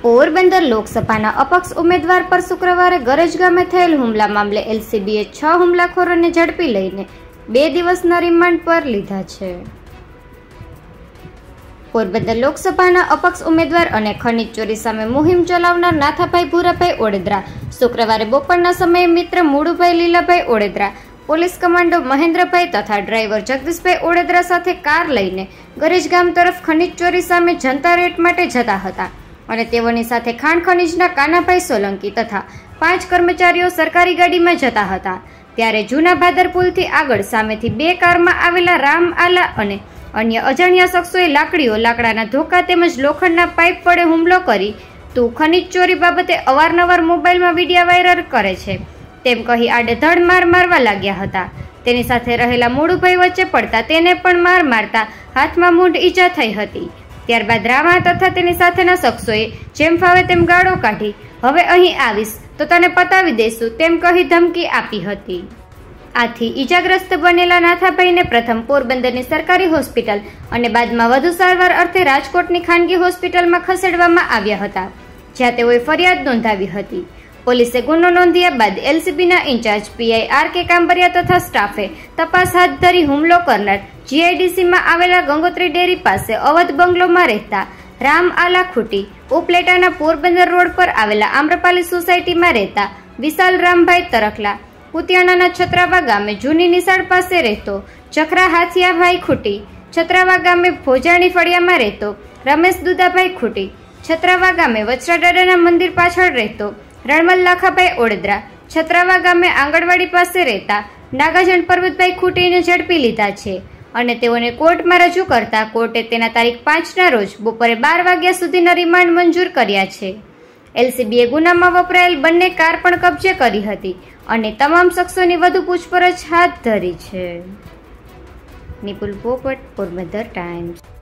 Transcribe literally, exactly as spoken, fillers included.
પોરબંદર લોકસભાના અપક્ષ ઉમેદવાર પર શુક્રવારે ગરજ ગામે થયેલ હુમલા મામલે એલસીબીએ છ હુમલાખોરોને ઝડપી લઈને બે દિવસના રિમાન્ડ પર લીધા છે. પોરબંદર લોકસભાના અપક્ષ ઉમેદવાર અને ખનીજ ચોરી સામે મુહિમ ચલાવનાર નાથાભાઈ ભૂરાભાઈ ઓડેદરા શુક્રવારે બપોરના સમયે મિત્ર મુળુભાઈ લીલાભાઈ ઓડેદરા, પોલીસ કમાન્ડો મહેન્દ્રભાઈ તથા ડ્રાઈવર જગદીશભાઈ ઓડેદરા સાથે કાર લઈને ગરેજ ગામ તરફ ખનીજ ચોરી સામે જનતા રેટ માટે જતા હતા અને તેઓની સાથે ખાણ ખનીજના કાનાભાઈ સોલંકી તથા પાંચ કર્મચારીઓ સરકારી ગાડીમાં જતા હતા. ત્યારે જૂના ભાદર પુલથી આગળ સામેથી બે કારમાં આવેલા રામ આલા અને અન્ય અજાણ્યા શખ્સોએ લાકડીઓ, લાકડાના ધોકા તેમજ લોખંડના પાઇપ વડે હુમલો કરી તું ખનીજ ચોરી બાબતે અવારનવાર મોબાઈલમાં વિડીયો વાયરલ કરે છે તેમ કહી આડેધડ માર મારવા લાગ્યા હતા. તેની સાથે રહેલા મુળુભાઈ વચ્ચે પડતા તેને પણ માર મારતા હાથમાં મૂંઢ ઈજા થઈ હતી. ત્યારબાદ રામા તથા તેની સાથેના શખ્સોએ જેમ ફાવે તેમ ગાળો કાઢી હવે અહીં આવીશ તો તને પતાવી દઈશું તેમ કહી ધમકી આપી હતી. આથી ઈજાગ્રસ્ત બનેલા નાથાભાઈને પ્રથમ પોરબંદરની સરકારી હોસ્પિટલ અને બાદમાં વધુ સારવાર અર્થે રાજકોટની ખાનગી હોસ્પિટલમાં ખસેડવામાં આવ્યા હતા, જ્યાં તેઓએ ફરિયાદ નોંધાવી હતી. પોલીસે ગુનો નોંધ્યા બાદ એલસીબીના in charge PI R K Kambariya તથા સ્ટાફે તપાસ હાથ ધરી હુમલો કરનાર જીઆઈડીસીમાં આવેલા ગંગોત્રી ડેરી પાસે અવધ બંગલોમાં રહેતા રામ આલા ખૂટી, ઉપલેટાના પોરબંદર રોડ પર આવેલા આમ્રપાલી સોસાયટીમાં રહેતા વિશાલ રામભાઈ તરખલા, કુતિયાણાના છત્રાવા ગામે જૂની નિશાળ પાસે રહેતો જખરા હાથિયાભાઈ ખૂટી, છત્રાવા ગામે ભોજાણી ફળિયામાં રહેતો રમેશ દુદાભાઈ ખૂટી, છત્રાવા ગામે વચરાદાદાના મંદિર પાછળ રહેતો રણમલ લાખાભાઈ ઓડેદરા, છત્રાવા ગામે આંગણવાડી પાસે રહેતા નાગાજણ પર્વતભાઈ ખૂટીને ઝડપી લીધા છે અને તેઓને કોર્ટમાં રજૂ કરતા કોર્ટે તેના તારીખ પાંચના રોજ બપોરે બાર વાગ્યા સુધીના રિમાન્ડ મંજૂર કર્યા છે. એલસીબીએ ગુનામાં વપરાયેલ બંને કાર પણ કબજે કરી હતી અને તમામ શખ્સોની વધુ પૂછપરછ હાથ ધરી છે. નિપુલ પોપટ, પોરબંદર ટાઈમ્સ.